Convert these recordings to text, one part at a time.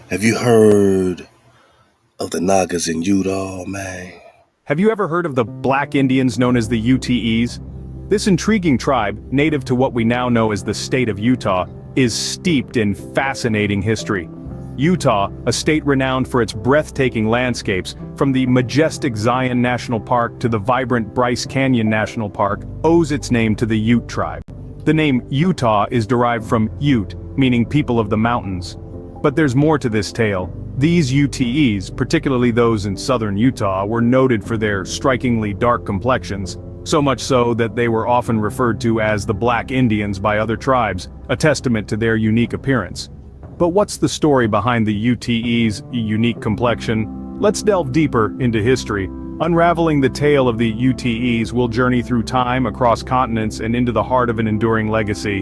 Have you heard of the Nagas in Utah, man? Have you ever heard of the Black Indians known as the UTEs? This intriguing tribe, native to what we now know as the state of Utah, is steeped in fascinating history. Utah, a state renowned for its breathtaking landscapes, from the majestic Zion National Park to the vibrant Bryce Canyon National Park, owes its name to the Ute tribe. The name Utah is derived from Ute, meaning people of the mountains. But there's more to this tale. These UTEs, particularly those in southern Utah, were noted for their strikingly dark complexions, so much so that they were often referred to as the Black Indians by other tribes, a testament to their unique appearance. But what's the story behind the UTEs' unique complexion? Let's delve deeper into history. Unraveling the tale of the UTEs will journey through time, across continents, and into the heart of an enduring legacy.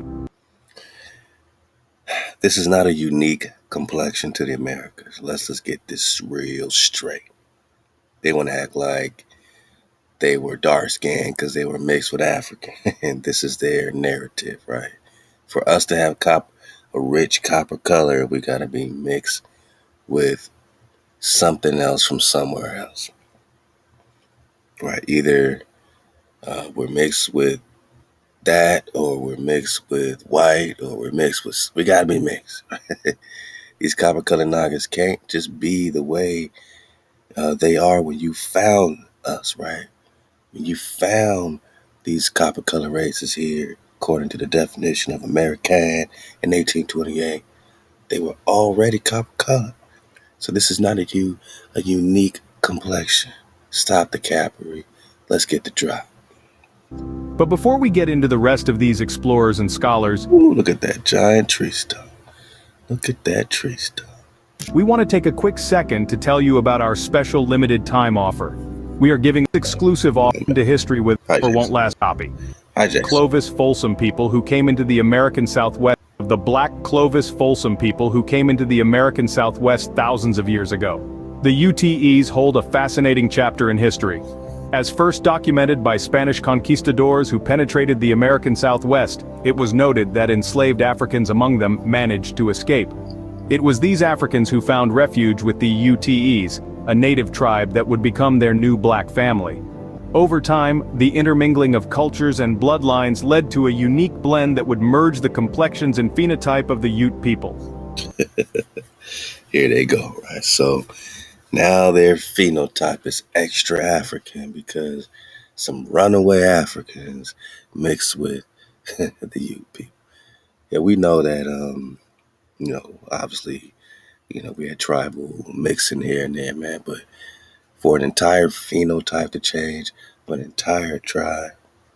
This is not a unique complexion to the Americas. Let's just get this real straight. They want to act like they were dark skinned because they were mixed with African. And this is their narrative, right? For us to have a rich copper color, we got to be mixed with something else from somewhere else, right? Either we're mixed with that, or we're mixed with white, or we got to be mixed. These copper colored Nagas can't just be the way they are when you found us, right? When you found these copper colored races here, according to the definition of American in 1828, they were already copper colored. So this is not a unique complexion. Stop the capery. Let's get the drop. But before we get into the rest of these explorers and scholars, Ooh, look at that giant tree stump. Look at that tree stump. we want to take a quick second to tell you about our special limited time offer. We are giving exclusive offer into history with Hi, or won't Jason. last copy. Hi, Jason. Clovis Folsom people who came into the American Southwest, the Black Clovis Folsom people who came into the American Southwest thousands of years ago. The UTEs hold a fascinating chapter in history. As first documented by Spanish conquistadors who penetrated the American Southwest, it was noted that enslaved Africans among them managed to escape. It was these Africans who found refuge with the UTEs, a native tribe that would become their new black family. Over time, the intermingling of cultures and bloodlines led to a unique blend that would merge the complexions and phenotype of the Ute people. Here they go, right? So now their phenotype is extra African because some runaway Africans mixed with the Ute people. Yeah, we know that, obviously, we had tribal mixing here and there, man, but for an entire phenotype to change, for an entire tribe,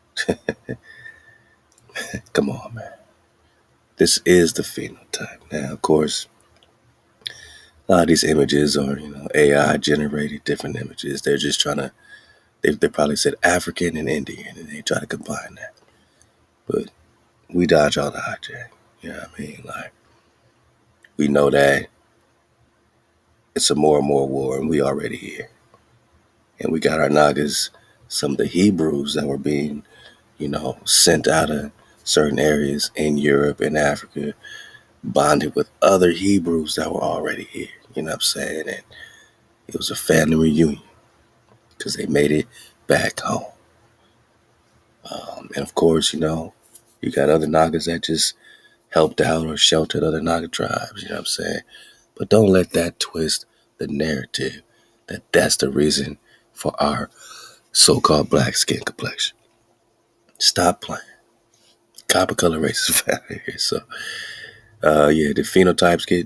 come on, man. This is the phenotype. Now, of course, a lot of these images are, AI generated different images. They're just trying to, they probably said African and Indian, and they try to combine that. But we dodge all the hijack. You know what I mean? Like, we know that it's a more and more war, and we already here. And we got our Nagas, some of the Hebrews that were being, sent out of certain areas in Europe and Africa, bonded with other Hebrews that were already here. You know what I'm saying? And it was a family reunion because they made it back home. And of course, you got other Nagas that just helped out or sheltered other Naga tribes. You know what I'm saying? But don't let that twist the narrative that that's the reason for our so-called black skin complexion. Stop playing. Copper color race is found here. So, the phenotypes get,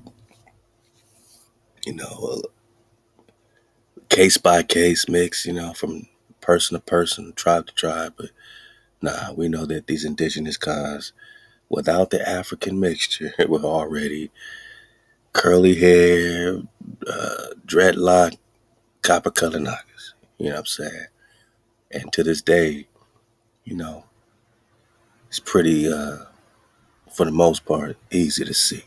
case by case mix, from person to person, tribe to tribe. But nah, we know that these indigenous cons, without the African mixture, were already curly hair, dreadlock, copper color Nagas. You know what I'm saying? And to this day, it's pretty, for the most part, easy to see.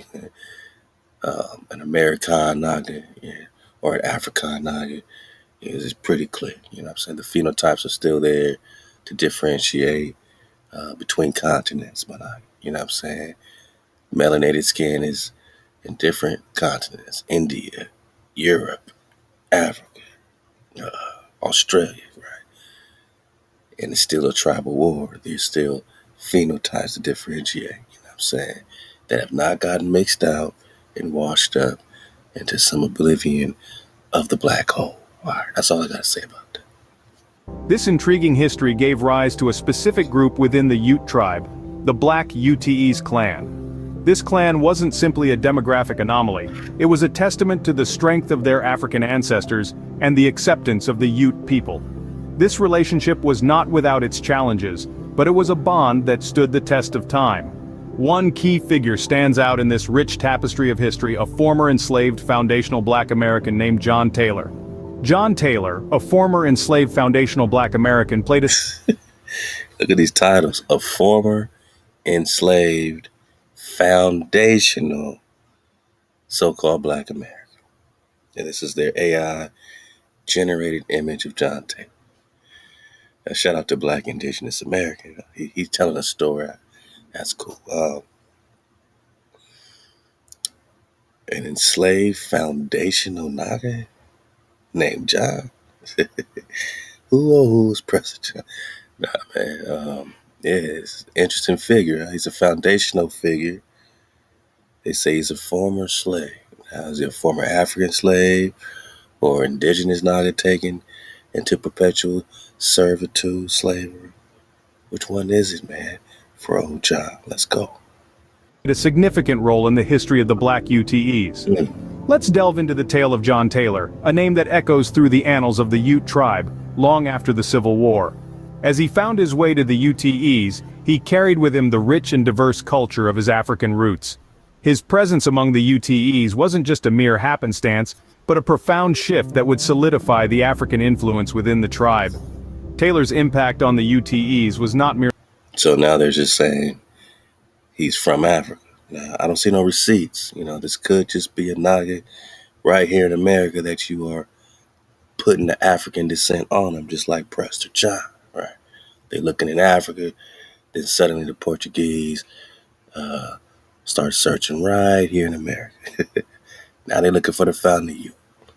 An American Naga, yeah, or an African Naga is pretty clear. You know what I'm saying? The phenotypes are still there to differentiate between continents, but you know what I'm saying? Melanated skin is in different continents, India, Europe, Africa, Australia, right? And it's still a tribal war. There's still phenotypes to differentiate, you know what I'm saying, that have not gotten mixed out and washed up into some oblivion of the black hole. All right, that's all I got to say about that. This intriguing history gave rise to a specific group within the Ute tribe, the Black Utees clan. This clan wasn't simply a demographic anomaly, it was a testament to the strength of their African ancestors and the acceptance of the Ute people. This relationship was not without its challenges, but it was a bond that stood the test of time. One key figure stands out in this rich tapestry of history, a former enslaved foundational Black American named John Taylor. John Taylor, a former enslaved foundational Black American, played a... Look at these titles. A former enslaved foundational so-called Black American. And this is their AI generated image of John Taylor. A shout out to Black Indigenous American. He's telling a story. That's cool. An enslaved foundational Naga named John. Who was President? Nah, man. Yeah, it's an interesting figure. He's a foundational figure. They say he's a former slave. Now, is he a former African slave or indigenous Naga taken into perpetual servitude, slavery? Which one is it, man? For old John, let's go. A significant role in the history of the Black Utees. Let's delve into the tale of John Taylor, a name that echoes through the annals of the Ute tribe, long after the Civil War. As he found his way to the Utees, he carried with him the rich and diverse culture of his African roots. His presence among the Utees wasn't just a mere happenstance, but a profound shift that would solidify the African influence within the tribe. Taylor's impact on the Utees was not mere... So now they're just saying he's from Africa. Now, I don't see no receipts. You know, this could just be a Naga right here in America that you are putting the African descent on him, just like Prester John, right? They looking in Africa, then suddenly the Portuguese start searching right here in America. Now they're looking for the founding youth.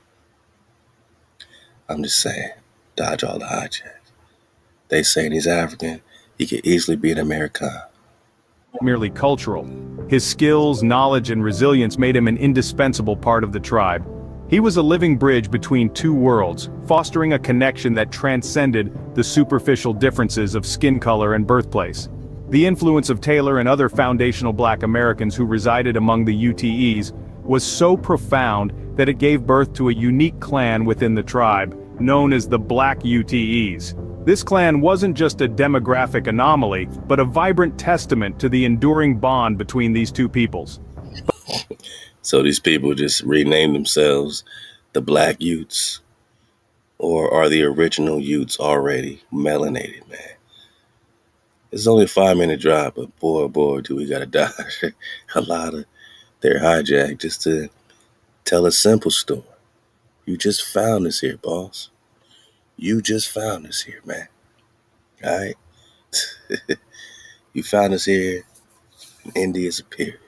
I'm just saying, dodge all the hijacks. They saying he's African, he could easily be an American. merely cultural. His skills, knowledge, and resilience made him an indispensable part of the tribe. He was a living bridge between two worlds, fostering a connection that transcended the superficial differences of skin color and birthplace. The influence of Taylor and other foundational Black Americans who resided among the UTEs was so profound that it gave birth to a unique clan within the tribe, known as the Black UTEs. This clan wasn't just a demographic anomaly, but a vibrant testament to the enduring bond between these two peoples. So these people just renamed themselves the Black Utes, or are the original Utes already melanated, man? It's only a 5-minute drive, but boy, oh boy, do we gotta dodge a lot of their hijack just to tell a simple story. You just found this here, boss. You just found this here, man. All right? You found us here in India Superior.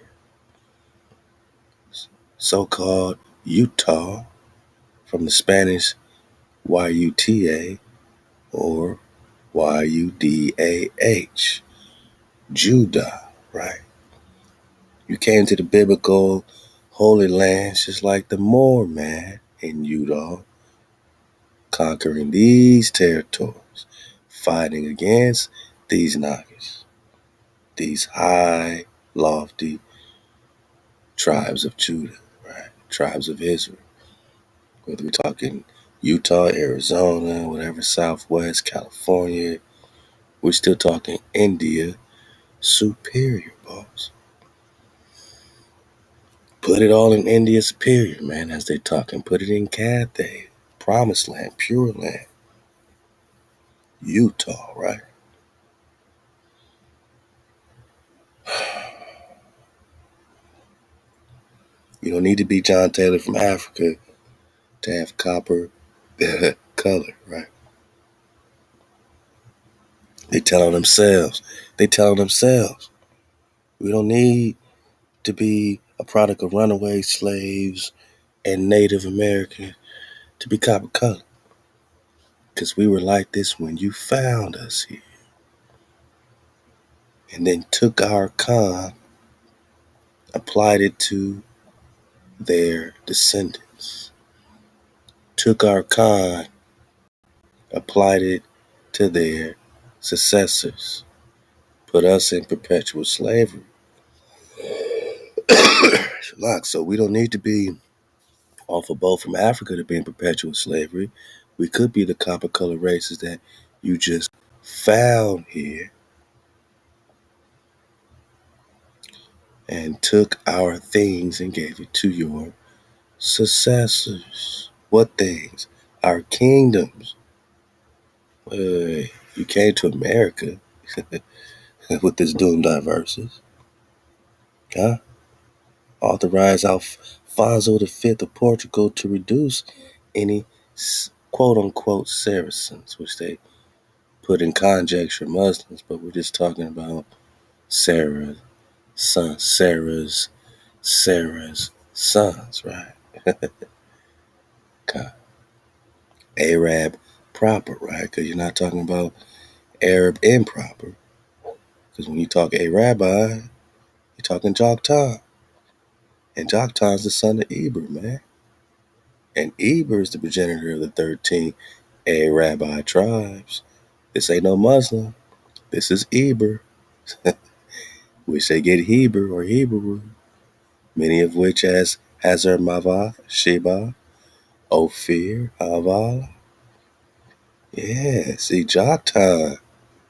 So-called Utah, from the Spanish Y-U-T-A or Y-U-D-A-H. Judah, right? You came to the biblical Holy Lands just like the Moor man in Utah, conquering these territories, fighting against these Nagas, these high, lofty tribes of Judah, right? Tribes of Israel. Whether we're talking Utah, Arizona, whatever, Southwest, California, we're still talking India Superior, boss. Put it all in India Superior, man, as they talking. Put it in Cathay, Promised Land, Pure Land, Utah, right? You don't need to be John Taylor from Africa to have copper color, right? They telling themselves. We don't need to be a product of runaway slaves and Native Americans, to be copper colored. Because we were like this when you found us here. And then took our con, applied it to their descendants. Took our con, applied it to their successors. Put us in perpetual slavery. So we don't need to be off a boat from Africa to be in perpetual slavery. We could be the copper colored races that you just found here and took our things and gave it to your successors. What things? Our kingdoms. You came to America with this doomed diverses. Huh? Authorized Alfonso V of Portugal to reduce any quote-unquote Saracens, which they put in conjecture Muslims, but we're just talking about Sarah's sons, right? Arab proper, right? Because you're not talking about Arab improper. Because when you talk Arabi, you're talking Joktan. And Joktan's the son of Eber, man. And Eber is the progenitor of the 13 Arabi tribes. This ain't no Muslim. This is Eber. Which they get Heber or Hebrew. Many of which as Hazar Mavath, Sheba, Ophir, Havala. Yeah, see, Joktan.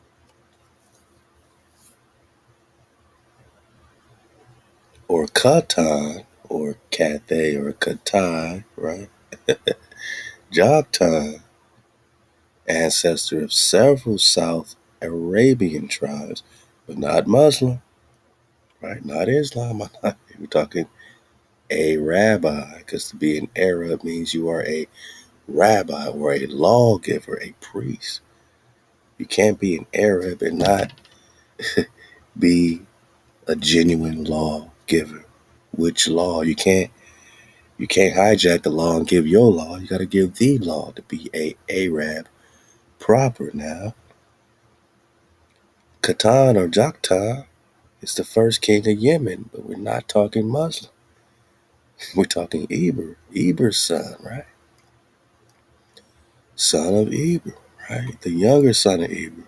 Or Katan, or Cathay, or Katai, right? Joktan, ancestor of several South Arabian tribes, but not Muslim, right? Not Islam. We're talking a rabbi, because to be an Arab means you are a rabbi or a lawgiver, a priest. You can't be an Arab and not be a genuine lawgiver. Which law? You can't hijack the law and give your law. You got to give the law to be a Arab proper now. Katan or Joktan is the first king of Yemen, but we're not talking Muslim. We're talking Eber, Eber's son, right? Son of Eber, right? The younger son of Eber.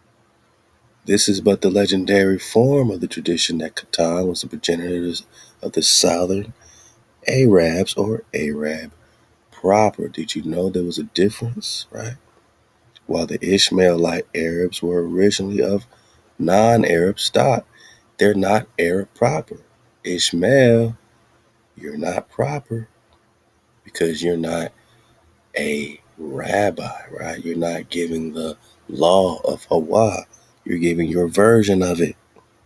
This is but the legendary form of the tradition that Katan was the progenitor of the southern Arabs or Arab proper. Did you know there was a difference, right? While the Ishmaelite Arabs were originally of non-Arab stock, they're not Arab proper. Ishmael, you're not proper because you're not a rabbi, right? You're not giving the law of Hawa. You're giving your version of it.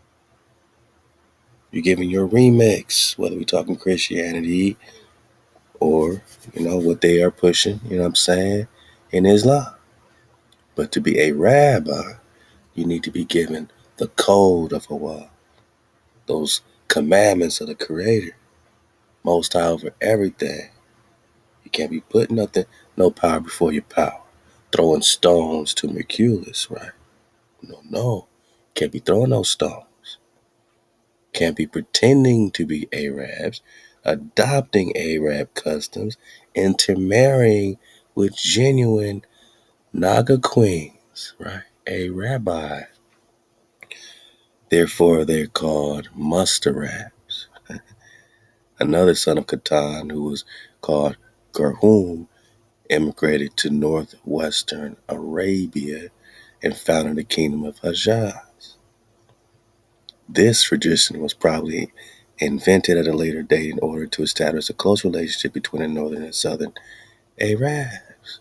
You're giving your remix, whether we're talking Christianity or, what they are pushing, you know what I'm saying, in Islam. But to be a rabbi, you need to be given the code of Hawa, those commandments of the Creator, Most High over everything. You can't be putting no power before your power. Throwing stones to Merculus, right? No. Can't be throwing those stones. Can't be pretending to be Arabs, adopting Arab customs, intermarrying with genuine Naga queens, right? A rabbi. Therefore, they're called Mustarabs. Another son of Katan, who was called Gerhum, immigrated to northwestern Arabia and founded the kingdom of Hejaz. This tradition was probably invented at a later date in order to establish a close relationship between the northern and southern Arabs.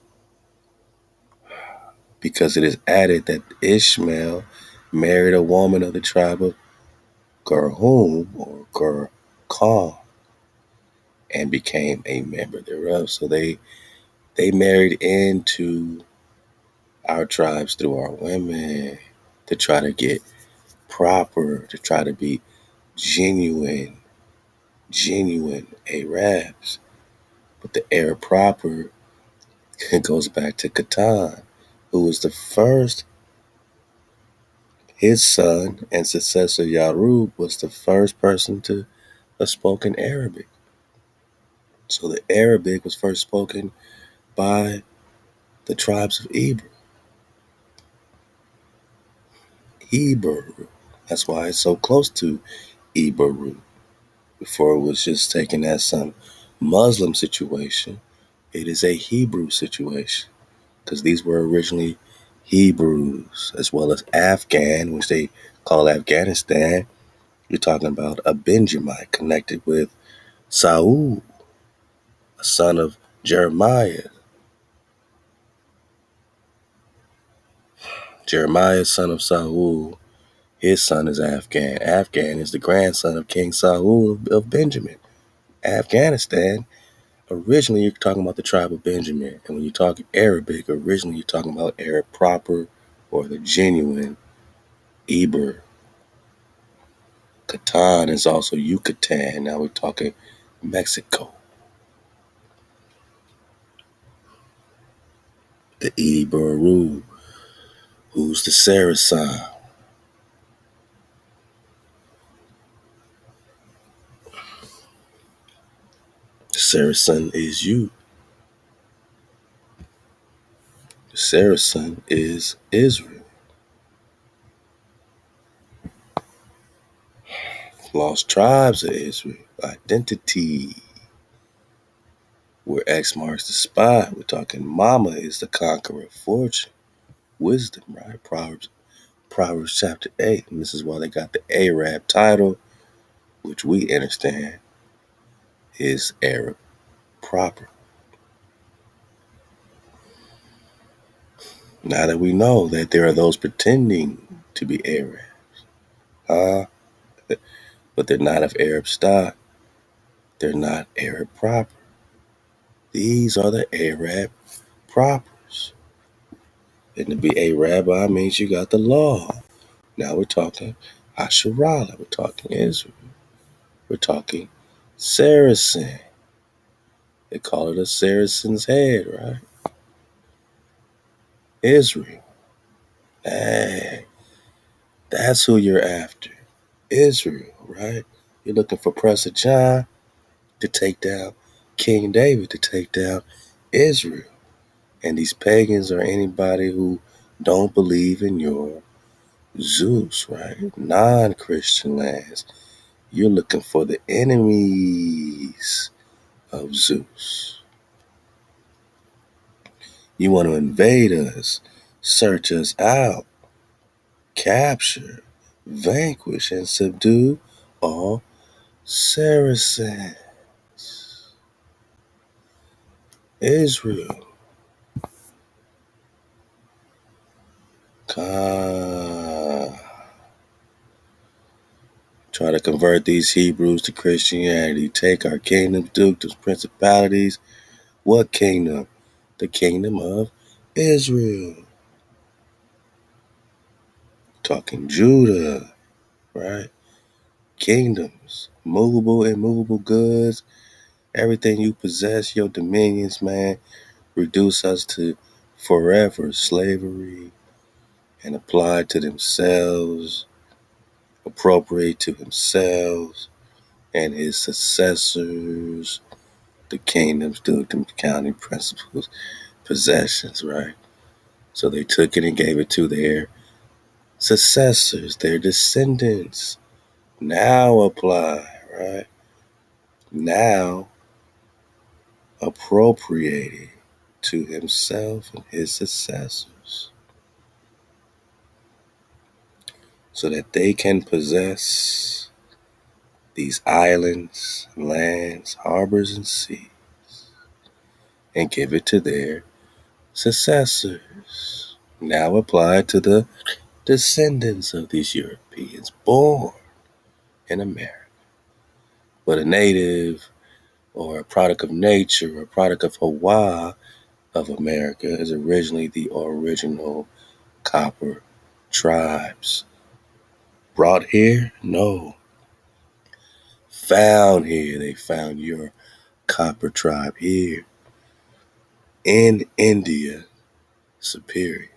Because it is added that Ishmael married a woman of the tribe of Gerhum or Gerkam and became a member thereof. So they married into our tribes through our women to try to get proper, to try to be genuine genuine Arabs. But the Arab proper goes back to Catan, who was the first. His son and successor Yarub was the first person to have spoken Arabic. So the Arabic was first spoken by the tribes of Hebrew. That's why it's so close to Hebrew. Before it was just taken as some Muslim situation, it is a Hebrew situation because these were originally Hebrews as well as Afghan, which they call Afghanistan. You're talking about a Benjamite connected with Saul, a son of Jeremiah. Jeremiah, son of Saul, his son is Afghan. Afghan is the grandson of King Saul of Benjamin. Afghanistan, originally you're talking about the tribe of Benjamin. And when you talk Arabic, originally you're talking about Arab proper or the genuine Eber. Catan is also Yucatan. Now we're talking Mexico. The Eberu, who's the Saracen. The Saracen is you. The Saracen is Israel. Lost tribes of Israel. Identity. Where X marks the spot. We're talking Mama is the conqueror. Fortune. Wisdom, right? Proverbs chapter 8. And this is why they got the Arab title, which we understand is Arab proper. Now that we know that there are those pretending to be Arabs, but they're not of Arab stock. They're not Arab proper. These are the Arab propers. And to be a rabbi means you got the law. Now we're talking Asherah. We're talking Israel. We're talking Saracen. They call it a Saracen's head, right? Israel. Hey, that's who you're after. Israel, right? You're looking for Prester John to take down King David, to take down Israel. And these pagans are anybody who don't believe in your Zeus, right? Non-Christian lands. You're looking for the enemies of Zeus. You want to invade us, search us out, capture, vanquish, and subdue all Saracens. Israel. Try to convert these Hebrews to Christianity. Take our kingdoms, dukedoms, principalities. What kingdom? The kingdom of Israel. Talking Judah, right? Kingdoms, movable, immovable goods, everything you possess, your dominions, man, reduce us to forever slavery and apply to themselves, appropriate to themselves and his successors, the kingdoms, dukedoms, county principles, possessions, right? So they took it and gave it to their successors, their descendants. Now apply, right? Now appropriated to himself and his successors so that they can possess these islands, lands, harbors, and seas and give it to their successors. Now apply to the descendants of these Europeans born in America. But a native or a product of nature or a product of Hawaii of America is originally the original copper tribes. Brought here? No. found here. They found your copper tribe here in India, Superior,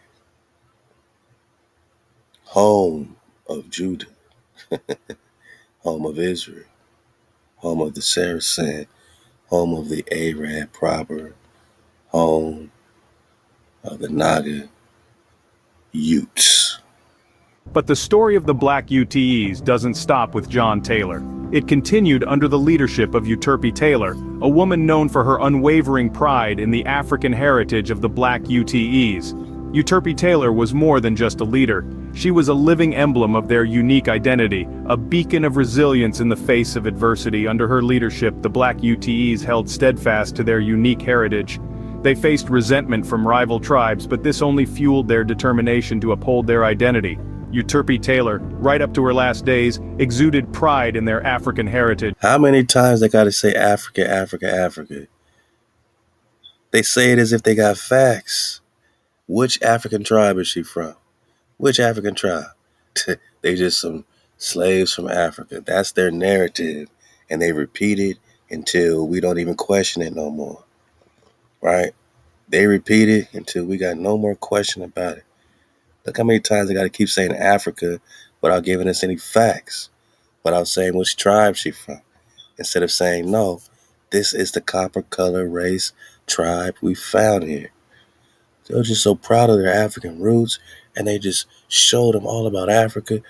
home of Judah, home of Israel, home of the Saracen, home of the Arab proper, home of the Naga Utes. But the story of the Black UTEs doesn't stop with John Taylor. It continued under the leadership of Euterpe Taylor, a woman known for her unwavering pride in the African heritage of the Black UTEs. Euterpe Taylor was more than just a leader. She was a living emblem of their unique identity, a beacon of resilience in the face of adversity. Under her leadership, the Black UTEs held steadfast to their unique heritage. They faced resentment from rival tribes, but this only fueled their determination to uphold their identity. Euterpe Taylor, right up to her last days, exuded pride in their African heritage. How many times they gotta say Africa, Africa, Africa? They say it as if they got facts. Which African tribe is she from? Which African tribe? They just some slaves from Africa. That's their narrative. And they repeat it until we don't even question it no more. Right? They repeat it until we got no more question about it. Look how many times they got to keep saying Africa without giving us any facts, without saying which tribe she's from. Instead of saying, no, this is the copper color race tribe we found here. They're just so proud of their African roots, and they just showed them all about Africa.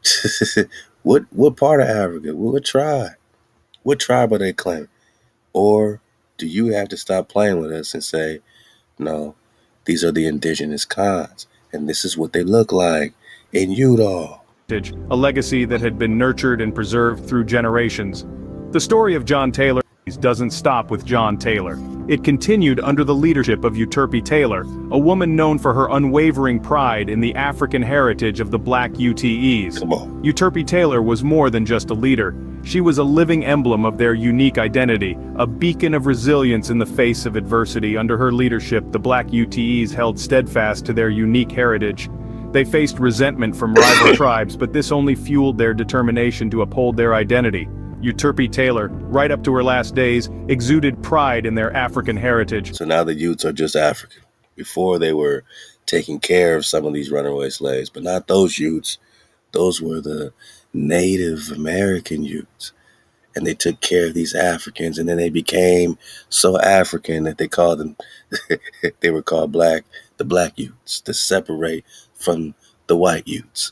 What part of Africa? What tribe? What tribe are they claiming? Or do you have to stop playing with us and say, no, these are the indigenous Khans, and this is what they look like in Utah? A legacy that had been nurtured and preserved through generations. The story of John Taylor doesn't stop with John Taylor. It continued under the leadership of Euterpe Taylor, a woman known for her unwavering pride in the African heritage of the Black UTEs. Euterpe Taylor was more than just a leader. She was a living emblem of their unique identity, a beacon of resilience in the face of adversity. Under her leadership, the Black UTEs held steadfast to their unique heritage. They faced resentment from rival tribes, but this only fueled their determination to uphold their identity. Euterpe Taylor, right up to her last days, exuded pride in their African heritage. So now the Utes are just African. Before they were taking care of some of these runaway slaves, but not those Utes. Those were the Native American Utes. And they took care of these Africans, and then they became so African that they called them, they were called the Black Utes, to separate from the white Utes.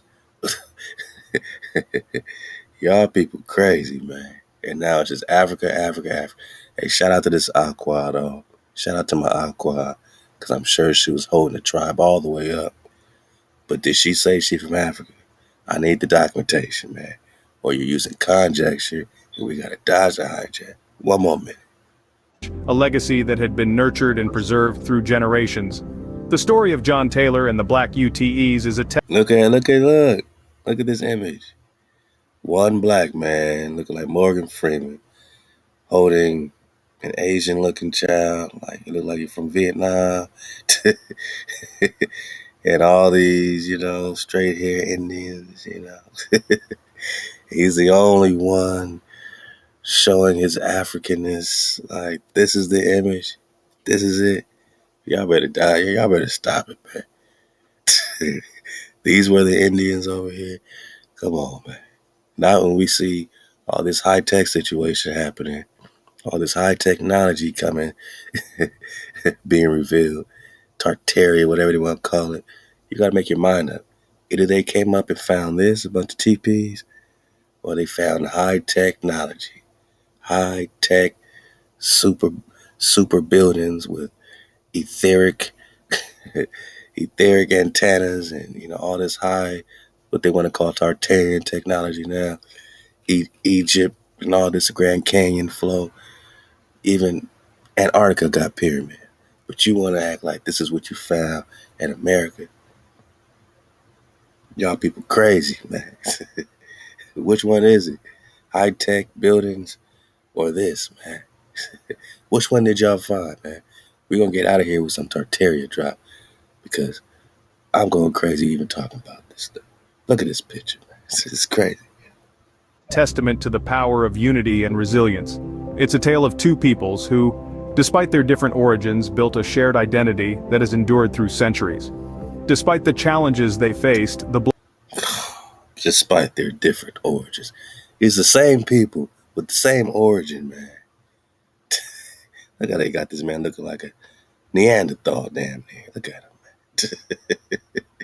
Y'all people crazy, man. And now it's just Africa, Africa, Africa. Hey, shout out to this Aqua, though. Shout out to my Aqua, because I'm sure she was holding the tribe all the way up. But did she say she from Africa? I need the documentation, man. Or you're using conjecture, and we got to dodge the hijack. One more minute. A legacy that had been nurtured and preserved through generations. The story of John Taylor and the Black UTEs is a Look at this image. One black man looking like Morgan Freeman holding an Asian looking child, like he looked like he's from Vietnam. And all these, straight hair Indians, He's the only one showing his Africanness. Like, this is the image. This is it. Y'all better die. Y'all better stop it, man. These were the Indians over here. Come on, man. Not when we see all this high-tech situation happening, all this high technology coming, being revealed, Tartaria, whatever they want to call it. You got to make your mind up. Either they came up and found this, a bunch of TPs, or they found high technology, high-tech super buildings with etheric antennas and, all this high, what they want to call Tartarian technology now, Egypt and all this Grand Canyon flow. Even Antarctica got pyramid. But you want to act like this is what you found in America. Y'all people crazy, man. Which one is it? High-tech buildings or this, man? Which one did y'all find, man? We're going to get out of here with some Tartaria drop because I'm going crazy even talking about this stuff. Look at this picture, man. It's crazy. testament to the power of unity and resilience. It's a tale of two peoples who, despite their different origins, built a shared identity that has endured through centuries. Despite the challenges they faced, despite their different origins, it's the same people with the same origin, man. Look how they got this man looking like a Neanderthal, damn near. Look at him, man.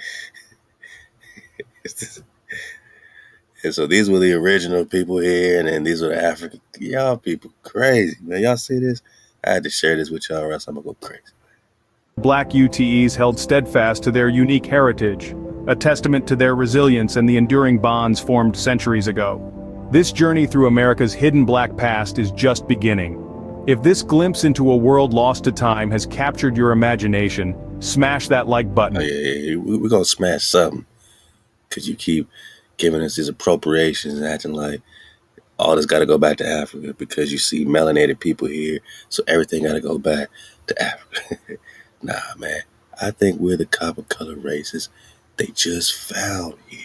And so these were the original people here, and then these were the African. Y'all people crazy, man. Y'all see this? I had to share this with y'all, or else I'm gonna go crazy. Black UTEs held steadfast to their unique heritage, a testament to their resilience and the enduring bonds formed centuries ago. This journey through America's hidden black past is just beginning. If this glimpse into a world lost to time has captured your imagination, smash that like button. Oh, yeah. We're gonna smash something, because you keep giving us these appropriations and acting like all this got to go back to Africa because you see melanated people here, so everything got to go back to Africa. Nah, man. I think we're the copper color races they just found here.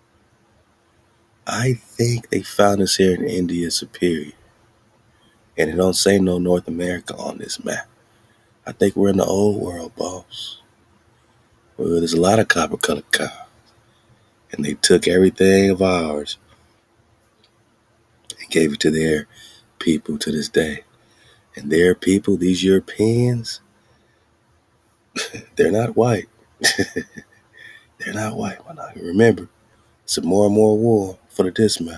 I think they found us here in India Superior. And it don't say no North America on this map. I think we're in the old world, boss. Well, there's a lot of copper colored cows. And they took everything of ours and gave it to their people to this day. And their people, these Europeans, they're not white. They're not white. Remember, it's a more and more war for the dismount.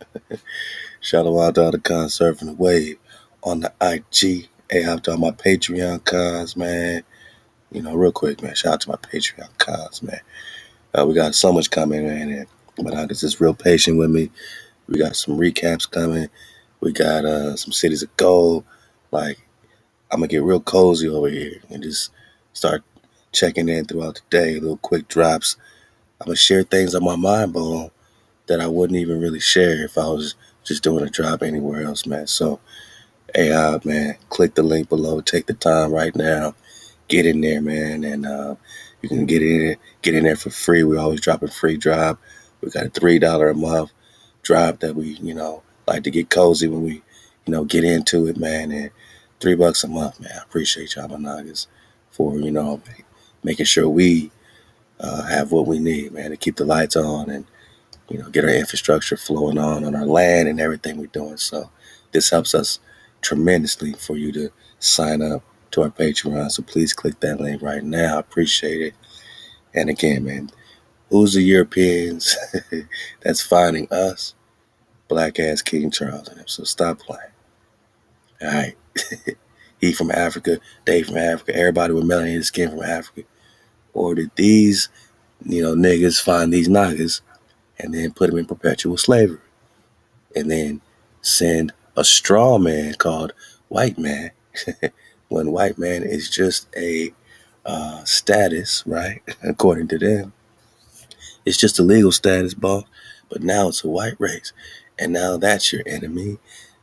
Shout out to all the cons surfing the wave on the IG. Hey, out to all my Patreon cons, man. You know, real quick, man. Shout out to my Patreon cons, man. We got so much coming, man. But I was just real patient with me. We got some recaps coming. We got some cities of gold. Like, I'm going to get real cozy over here and just start checking in throughout the day. Little quick drops. I'm going to share things on my mind bone that I wouldn't even really share if I was just doing a drop anywhere else, man. So, hey, man, click the link below. Take the time right now. Get in there, man. And you can get in there for free. We always drop a free drop. We got a $3 a month drop that we, like to get cozy when we, get into it, man. And $3 a month, man. I appreciate y'all, Monagas, for, making sure we have what we need, man, to keep the lights on and, get our infrastructure flowing on our land and everything we're doing. So this helps us tremendously for you to sign up to our Patreon. So please click that link right now. I appreciate it. And again, man, who's the Europeans that's finding us? Black ass King Charles and him. So stop playing. All right. He from Africa, they from Africa, everybody with melanated skin from Africa. Or did these, niggas find these niggas and then put them in perpetual slavery? And then send a straw man called white man, when white man is just a status, right? According to them. It's just a legal status, boss. But now it's a white race. And now that's your enemy.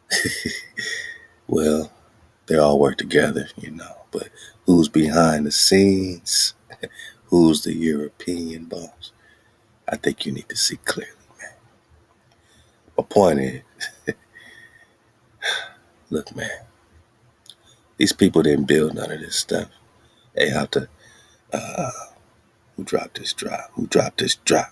Well, they all work together, But who's behind the scenes? Who's the European boss? I think you need to see clearly, man. My point is, look, man, these people didn't build none of this stuff. They have to, who dropped this drop? Who dropped this drop?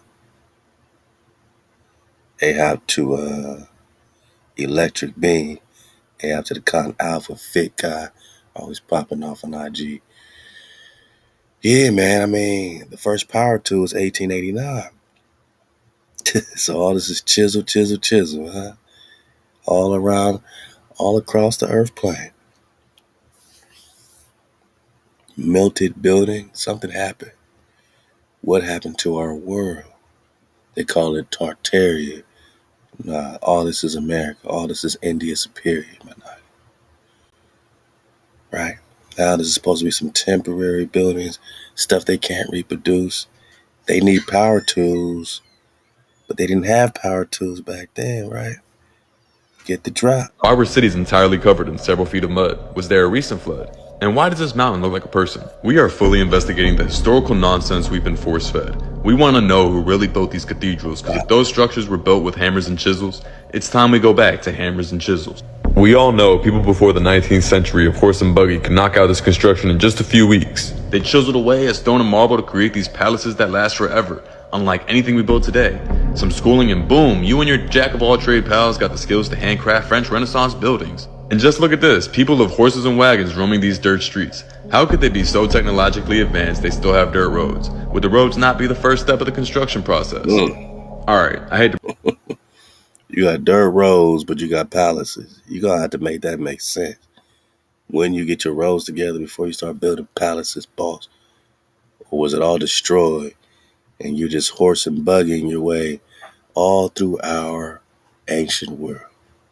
They have to, Electric Beam. They have to the Con Alpha Fit guy, always popping off on IG. Yeah, man, I mean, the first power tool was 1889. So all this is chisel, huh? All around, all across the earth plane. Melted building, something happened. What happened to our world? They call it Tartaria. Nah, all this is America. All this is India Superior, man. Right? Now this is supposed to be some temporary buildings, stuff they can't reproduce. They need power tools, but they didn't have power tools back then, right? Get the drop. Our city is entirely covered in several feet of mud. Was there a recent flood? And why does this mountain look like a person? We are fully investigating the historical nonsense we've been force-fed. We want to know who really built these cathedrals, because if those structures were built with hammers and chisels, it's time we go back to hammers and chisels. We all know people before the 19th century of horse and buggy could knock out this construction in just a few weeks. They chiseled away a stone and marble to create these palaces that last forever, unlike anything we build today. Some schooling and boom, you and your jack-of-all-trade pals got the skills to handcraft French Renaissance buildings. And just look at this, people of horses and wagons roaming these dirt streets. How could they be so technologically advanced they still have dirt roads? Would the roads not be the first step of the construction process? Alright, I hate to... You got dirt roads, but you got palaces. You're going to have to make that make sense. When you get your roads together before you start building palaces, boss? Or was it all destroyed and you're just horse and buggying your way all through our ancient world,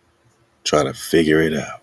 trying to figure it out?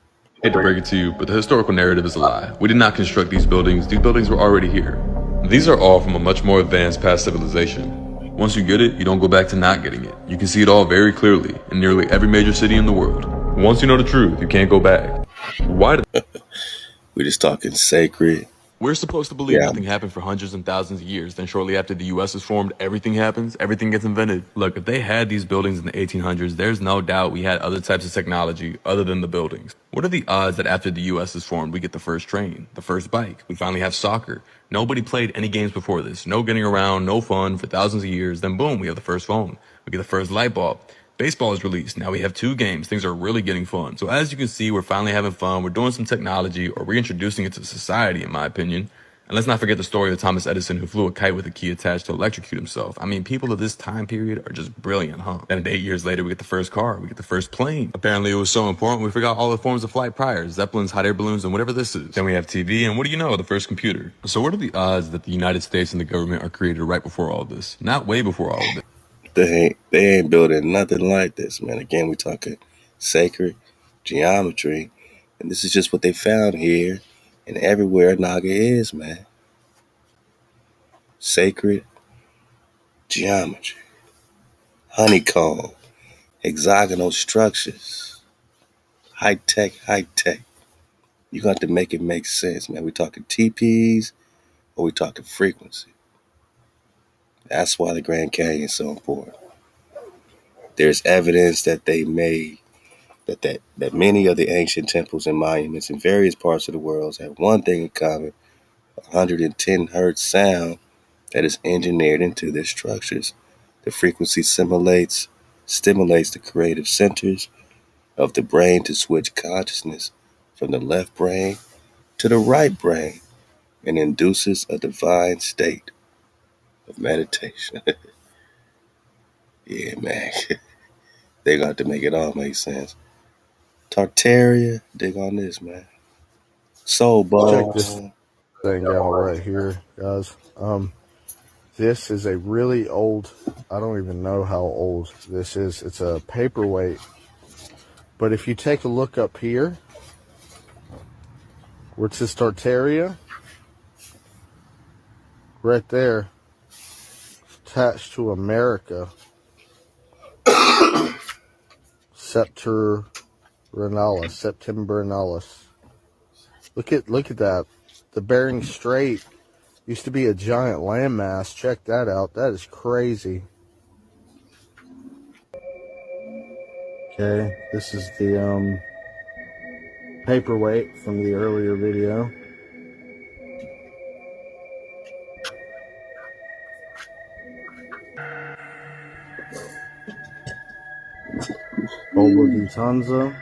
I hate to break it to you, but the historical narrative is a lie. We did not construct these buildings were already here. These are all from a much more advanced past civilization. Once you get it, you don't go back to not getting it. You can see it all very clearly in nearly every major city in the world. Once you know the truth, you can't go back. Why did... We're just talking sacred. We're supposed to believe nothing happened for hundreds and thousands of years, then shortly after the US is formed, everything happens, everything gets invented. Look, if they had these buildings in the 1800s, there's no doubt we had other types of technology other than the buildings. What are the odds that after the US is formed, we get the first train, the first bike, we finally have soccer? Nobody played any games before this. No getting around, no fun for thousands of years. Then boom, we have the first phone. We get the first light bulb. Baseball is released. Now we have 2 games. Things are really getting fun. So as you can see, we're finally having fun. We're doing some technology or reintroducing it to society, in my opinion. And let's not forget the story of Thomas Edison, who flew a kite with a key attached to electrocute himself. I mean, people of this time period are just brilliant, huh? Then 8 years later, we get the first car. We get the first plane. Apparently, it was so important, we forgot all the forms of flight prior. Zeppelins, hot air balloons, and whatever this is. Then we have TV, and what do you know? The first computer. So what are the odds that the United States and the government are created right before all this? Not way before all of it. They ain't building nothing like this, man. Again, we're talking sacred geometry. And this is just what they found here and everywhere Naga is, man. Sacred geometry. Honeycomb. Hexagonal structures. High tech, high tech. You got to make it make sense, man. We talking TPs or we talking frequency. That's why the Grand Canyon is so important. There's evidence that they made that many of the ancient temples and monuments in various parts of the world have one thing in common: 110 hertz sound that is engineered into their structures. The frequency stimulates the creative centers of the brain to switch consciousness from the left brain to the right brain and induces a divine state of meditation. Yeah, man. They got to make it all make sense. Tartaria, dig on this, man. Soul Bone. Check this thing out right here, guys. This is a really old, I don't even know how old this is. It's a paperweight. But if you take a look up here, where it says Tartaria, right there, attached to America, Septembrinalis. Look at that. The Bering Strait used to be a giant landmass. Check that out. That is crazy. Okay, this is the paperweight from the earlier video. Tanza.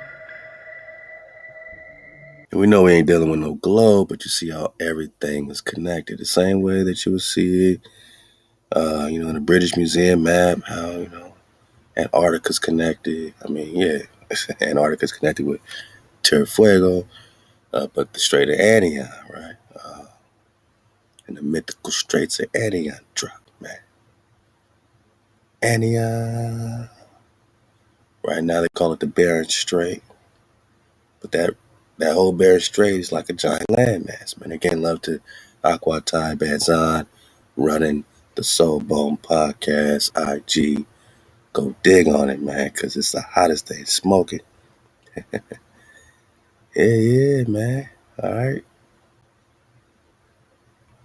We know we ain't dealing with no globe, but you see how everything is connected. The same way that you would see, in the British Museum map, how, Antarctica's connected. I mean, yeah, Antarctica's connected with Terra Fuego, but the Strait of Anion, right? And the mythical Straits of Anion drop, man. Anion. Right now they call it the Bering Strait. But that whole Bering Strait is like a giant landmass, man. Again, love to Aquatai Bazan running the Soul Bone podcast, IG. Go dig on it, man, because it's the hottest thing smoking. Yeah, man. All right.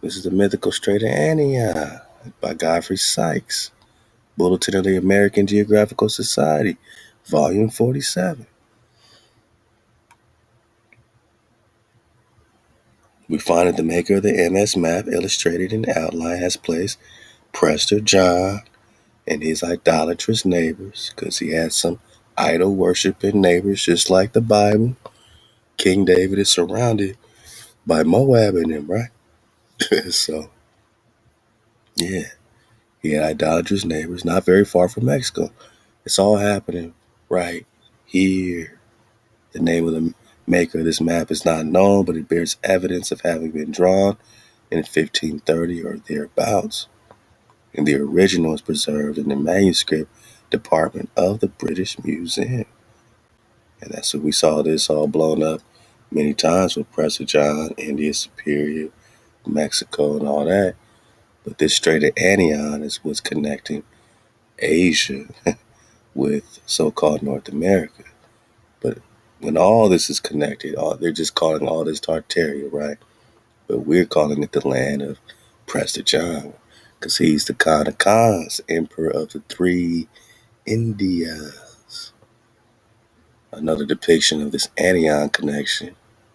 This is the mythical Strait of Anian by Godfrey Sykes. Bulletin of the American Geographical Society, Volume 47. We find that the maker of the MS map illustrated in outline has placed Prester John and his idolatrous neighbors, because he had some idol-worshiping neighbors just like the Bible. King David is surrounded by Moab in him, right? So, yeah, he had idolatrous neighbors not very far from Mexico. It's all happening right here. The name of the maker of this map is not known, but it bears evidence of having been drawn in 1530 or thereabouts. And the original is preserved in the manuscript department of the British Museum. And that's what we saw this all blown up many times with Prester John, India Superior, Mexico, and all that. But this Strait of Anian is what's connecting Asia with so-called North America. But when all this is connected, they're just calling all this Tartaria, right? But we're calling it the land of Prester John, because he's the Khan of Khans, emperor of the three Indias. Another depiction of this Anian connection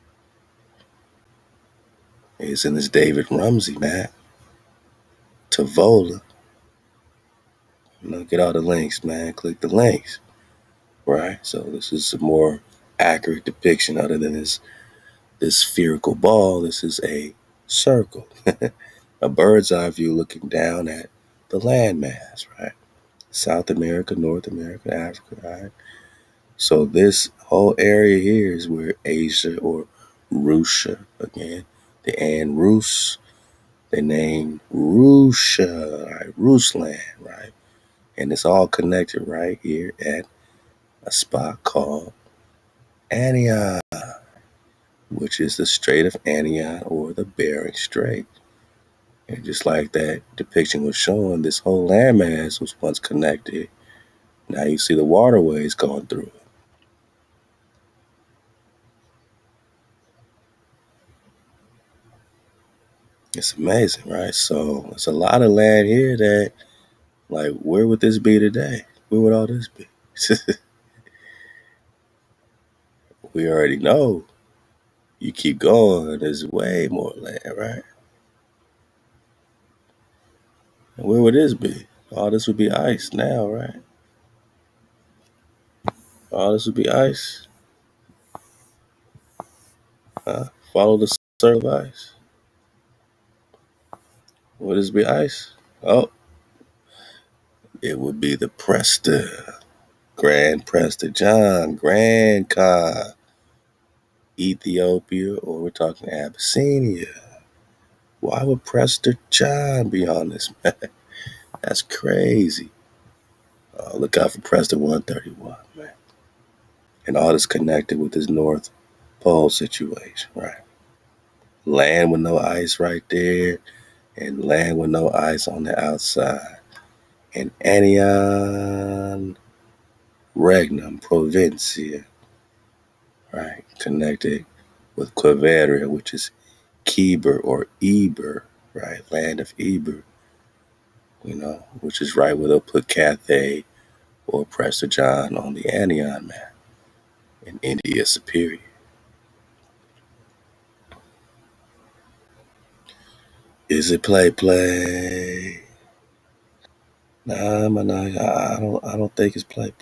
is in this David Rumsey map, Tavola. Get all the links, man. Click the links, right? So this is a more accurate depiction other than this spherical ball. This is a circle, a bird's eye view looking down at the landmass, right? South America, North America, Africa, right? So this whole area here is where Asia, or Russia, again, the An Rus, they named Russia, right? Rusland, right? And it's all connected right here at a spot called Anian, which is the Strait of Anian, or the Bering Strait. And just like that depiction was showing, this whole landmass was once connected. Now you see the waterways going through it. It's amazing, right? So it's a lot of land here that, like, where would this be today? Where would all this be? We already know. You keep going, there's way more land, right? And where would this be? All this would be ice now, right? All this would be ice. Follow the circle of ice. Would this be ice? Oh, it would be the Prester, Grand Prester John, Grand Khan, Ethiopia, or we're talking Abyssinia. Why would Prester John be on this map? That's crazy. Look out for Prester 131, man. And all this connected with this North Pole situation, right? Land with no ice right there, and land with no ice on the outside. And Anian Regnum Provincia, right? Connected with Quiveria, which is Keber or Eber, right? Land of Eber, which is right where they'll put Cathay or Prester John on the Anian map in India Superior. Is it play? Nah, I don't think it's play.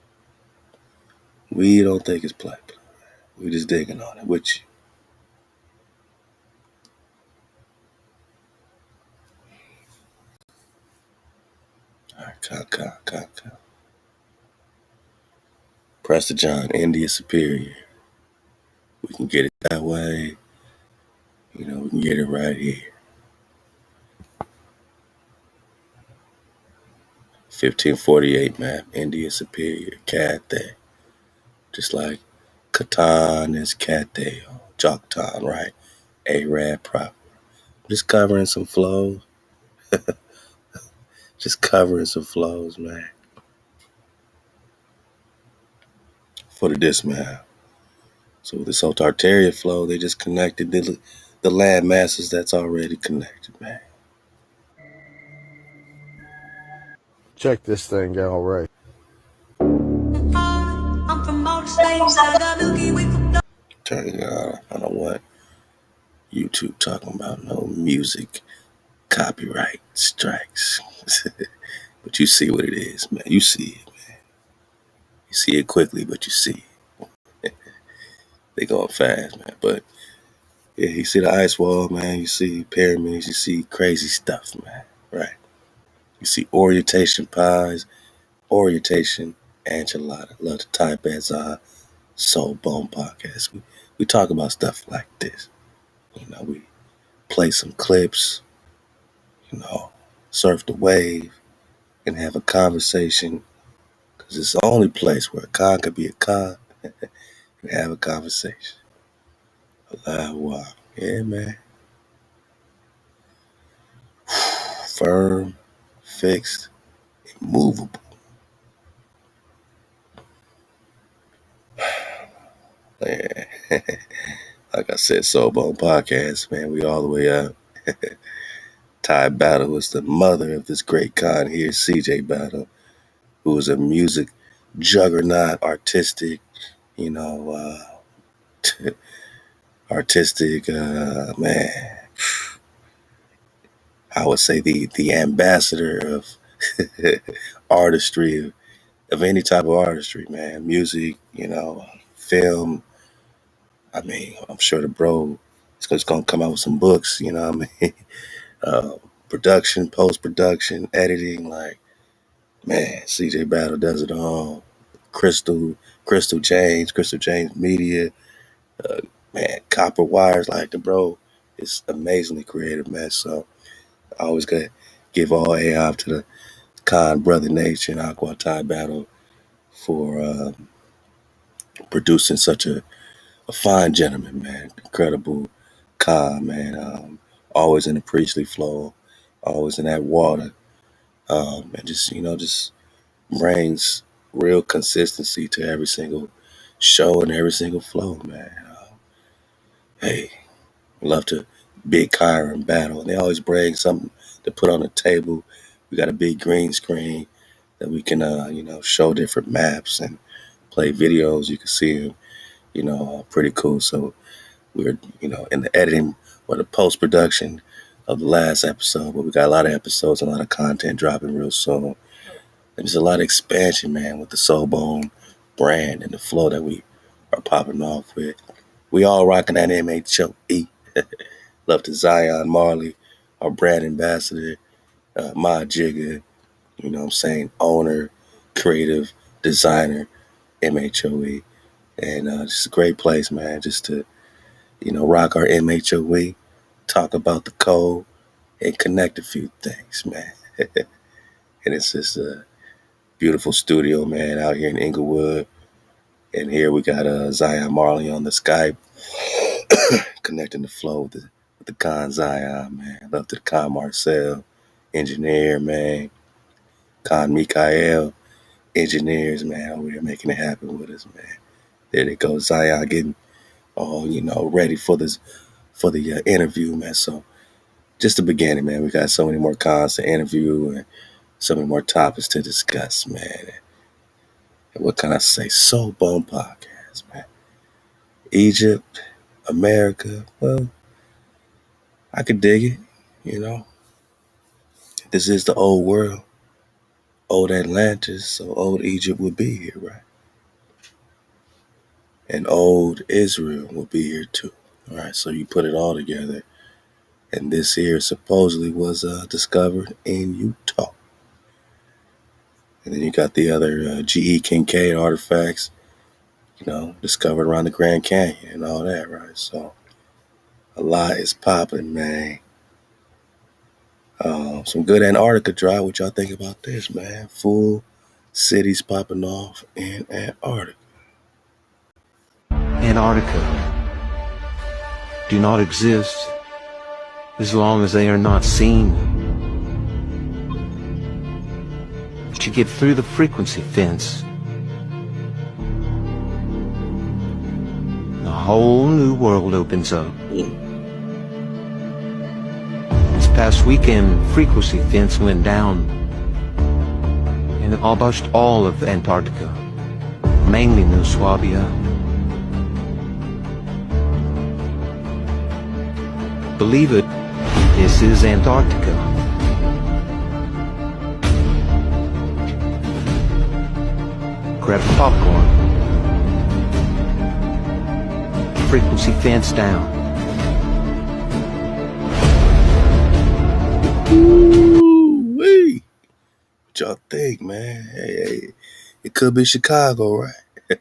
We don't think it's play. We just digging on it with you. All right, come. Prester John, India Superior. We can get it that way. We can get it right here. 1548 map, India Superior, Cathay. Just like Catan is Cathay, Joktan, right? Arab proper. Just covering some flows. Just covering some flows, man. For the dismount. So with this whole Tartaria flow, they just connected the land masses that's already connected, man. Check this thing out right. Turning on, I don't want YouTube talking about no music copyright strikes. But you see what it is, man. You see it, man. You see it quickly, but you see it. They going fast, man. But yeah, you see the ice wall, man. You see pyramids. You see crazy stuff, man. Right. You see orientation pies, orientation enchilada. Love the type as Soul Bone podcast. We talk about stuff like this. You know, we play some clips, you know, surf the wave and have a conversation. Because it's the only place where a con could be a con and have a conversation. Wow. Yeah, man. Firm, fixed, immovable. Man. Like I said, Soul Bone podcast, man. We all the way up. Ty Battle was the mother of this great con here, CJ Battle, who was a music juggernaut, artistic, you know, artistic, man. I would say the ambassador of artistry, of any type of artistry, man. Music, you know, film. I mean, I'm sure the bro is going to come out with some books, you know what I mean? Production, post-production, editing, like, man, CJ Battle does it all. Crystal James Media, man, Copper Wires, like the bro is amazingly creative, man. So I always got to give all AI to the Con Brother Nature and Aqua Ty Battle for producing such a fine gentleman, man. Incredible Con, man. Always in the priestly flow, always in that water. And just, you know, just brings real consistency to every single show and every single flow, man. Hey, love to big Kyra and Battle. And they always bring something to put on the table. We got a big green screen that we can, you know, show different maps and play videos. You can see them, you know, pretty cool. So we're, you know, in the editing or the post-production of the last episode, but we got a lot of episodes and a lot of content dropping real soon. There's a lot of expansion, man, with the Soul Bone brand and the flow that we are popping off with. We all rocking that MHOE. Love to Zion Marley, our brand ambassador, Ma Jigga, you know what I'm saying, owner, creative, designer, MHOE. And just a great place, man, just to, you know, rock our MHOE, talk about the code, and connect a few things, man. And it's just a beautiful studio, man, out here in Inglewood. And here we got Zion Marley on the Skype, connecting the flow with the Con Zion, man. Love to the Con Marcel, engineer, man. Con Mikael, engineers, man, over here making it happen with us, man. There they go, Zion getting all, you know, ready for the interview, man. So just the beginning, man. We got so many more cons to interview and so many more topics to discuss, man. And what can I say? Soul Bone podcast, man. Egypt, America, well, I could dig it, you know. This is the old world, old Atlantis, so old Egypt would be here, right? And old Israel will be here too. All right, so you put it all together. And this here supposedly was discovered in Utah. And then you got the other G.E. Kincaid artifacts, you know, discovered around the Grand Canyon and all that, right? So a lot is popping, man. Some good Antarctica drive. What y'all think about this, man? Full cities popping off in Antarctica. Antarctica do not exist as long as they are not seen. But you get through the frequency fence, a whole new world opens up. past weekend, frequency fence went down in almost all of Antarctica, mainly New Swabia. Believe it, this is Antarctica. Grab popcorn. Frequency fence down. Ooh-wee. What y'all think, man? Hey, it could be Chicago, right?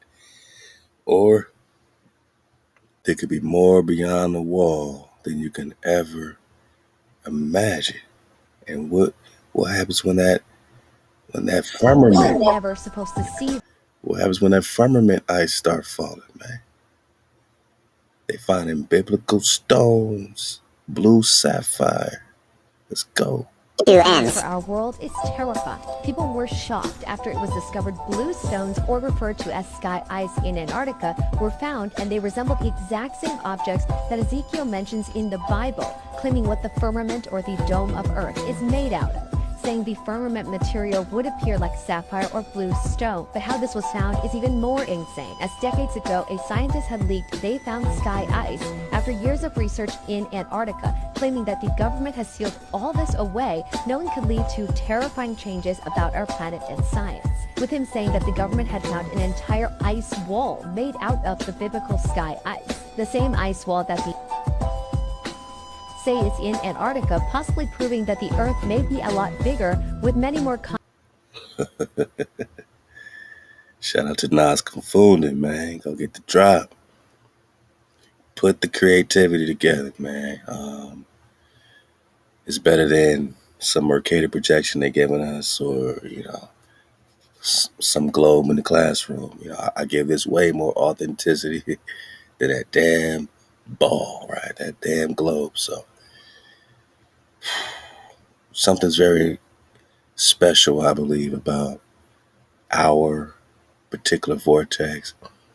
Or there could be more beyond the wall than you can ever imagine. And what happens when that firmament? We're never supposed to see. What happens when that firmament ice start falling, man? They finding biblical stones, blue sapphire. Let's go. For our world is terrifying. People were shocked after it was discovered blue stones, or referred to as sky ice in Antarctica, were found, and they resemble the exact same objects that Ezekiel mentions in the Bible, claiming what the firmament or the dome of earth is made out of, saying the firmament material would appear like sapphire or blue stone. But how this was found is even more insane, as decades ago a scientist had leaked they found sky ice after years of research in Antarctica, claiming that the government has sealed all this away, knowing could lead to terrifying changes about our planet and science, with him saying that the government had found an entire ice wall made out of the biblical sky ice, the same ice wall that the say is in Antarctica, possibly proving that the Earth may be a lot bigger, with many more Shout out to Nas Confounded, man. Go get the drop. Put the creativity together, man. It's better than some Mercator projection they giving us, or some globe in the classroom. I give this way more authenticity than that damn ball, right? That damn globe. So something's very special, I believe, about our particular vortex.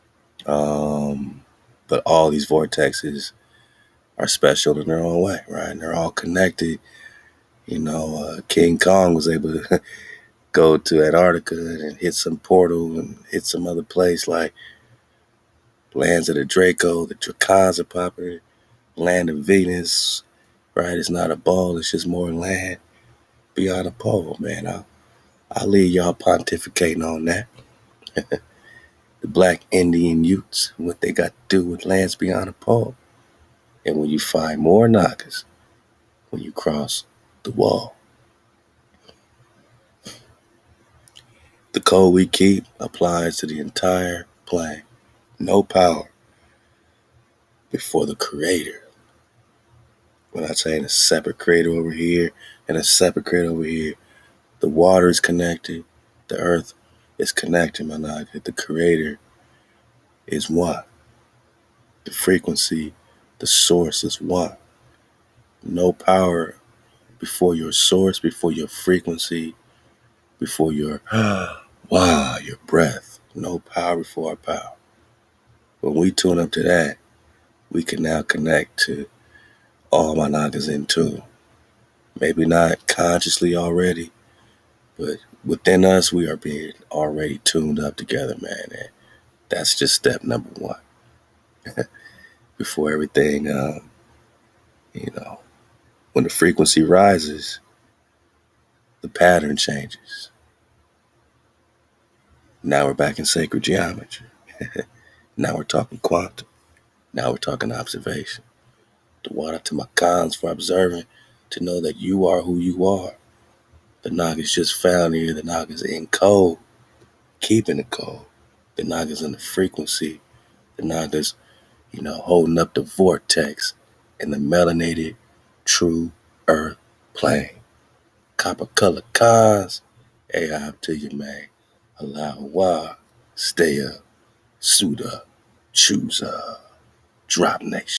But all these vortexes are special in their own way, right? And they're all connected. King Kong was able to go to Antarctica and hit some portal and hit some other place like lands of the Draco. The Dracons are popular. Land of Venus, right? It's not a ball. It's just more land beyond a pole, man. I'll leave y'all pontificating on that. The Black Indian Utes, what they got to do with lands beyond a pole. And when you find more Nagas, when you cross the wall. The code we keep applies to the entire plane. No power before the Creator. When I'm saying a separate Creator over here and a separate Creator over here, the water is connected, the earth is connected, my Naga. The Creator is one. The frequency, the source is one. No power before your source, before your frequency, before your your breath. No power before our power. When we tune up to that, we can now connect to all my Nagas in tune. Maybe not consciously already, but within us, we are being already tuned up together, man. And that's just step number one. Before everything, when the frequency rises, the pattern changes. Now we're back in sacred geometry. Now we're talking quantum. Now we're talking observation. The water to my cons for observing, to know that you are who you are. The Naga's just found here. The Naga's in code, keeping the code. The Naga's in the frequency. The Naga's, holding up the vortex in the melanated, true earth plane. Copper color cons. AI up to you, man. Allow stay up, suit up, choose up, drop nation.